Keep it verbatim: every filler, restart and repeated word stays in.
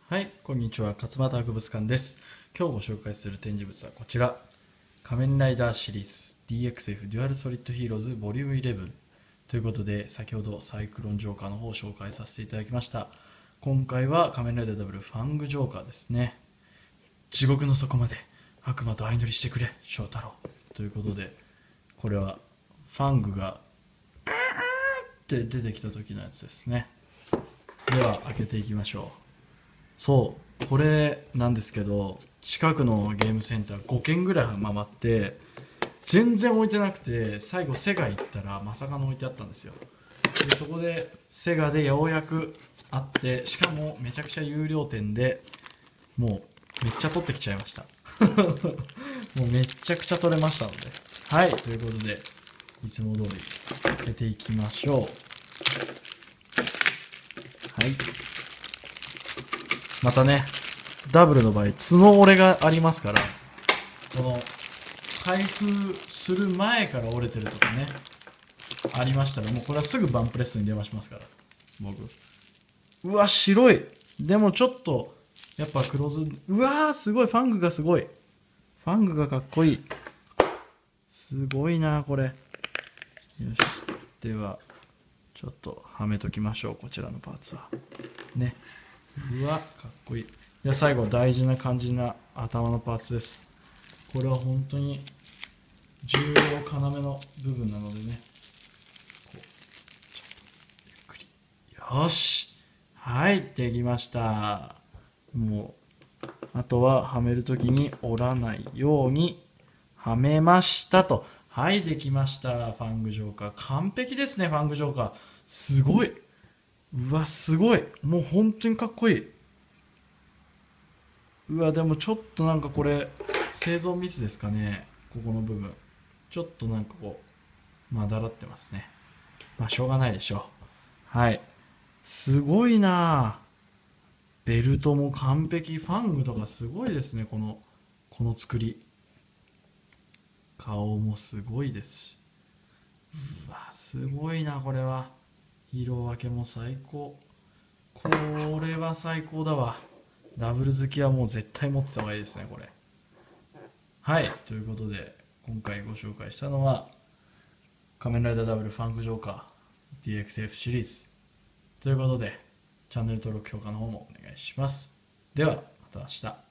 はい、こんにちは。勝俣博物館です。今日ご紹介する展示物はこちら。仮面ライダーシリーズ ディーエックスエフ デュアルソリッドヒーローズボリュームイレブンということで、先ほどサイクロンジョーカーの方を紹介させていただきました。今回は仮面ライダーダブルファングジョーカーですね。地獄の底まで悪魔と相乗りしてくれ、翔太郎。ということで、これはファングがって出てきた時のやつですね。では開けていきましょう。そうこれなんですけど、近くのゲームセンターごけんぐらい回って全然置いてなくて、最後セガ行ったらまさかの置いてあったんですよ。でそこでセガでようやくあって、しかもめちゃくちゃ有料店で、もうめっちゃ取ってきちゃいましたもうめちゃくちゃ取れましたので、はい、ということでいつも通り開けていきましょう。はい、またね、ダブルの場合角折れがありますから、この開封する前から折れてるとかねありましたら、もうこれはすぐバンプレスに電話しますから、僕。うわ白い。でもちょっとやっぱ黒ず、うわーすごい、ファングがすごい、ファングがかっこいい。すごいなこれ。よし、ではちょっとはめときましょう、こちらのパーツはね。うわかっこいい。では最後、大事な肝心な頭のパーツです。これは本当に重要要の部分なのでね、こうちょっとゆっくり。よし、はいできました。もうあとははめるときに折らないようにはめましたと。はいできました。ファングジョーカー完璧ですね。ファングジョーカーすごい。うわすごい、もう本当にかっこいい。うわでもちょっとなんかこれ製造ミスですかね。ここの部分ちょっとなんかこうまだらってますね。まあしょうがないでしょう。はい、すごいな。ベルトも完璧。ファングとかすごいですね。このこの作り、顔もすごいですし、うわすごいな。これは色分けも最高。これは最高だわ。ダブル好きはもう絶対持ってた方がいいですね、これ。はい、ということで今回ご紹介したのは仮面ライダーダブルファンクジョーカー ディーエックスエフ シリーズということで、チャンネル登録評価の方もお願いします。ではまた明日。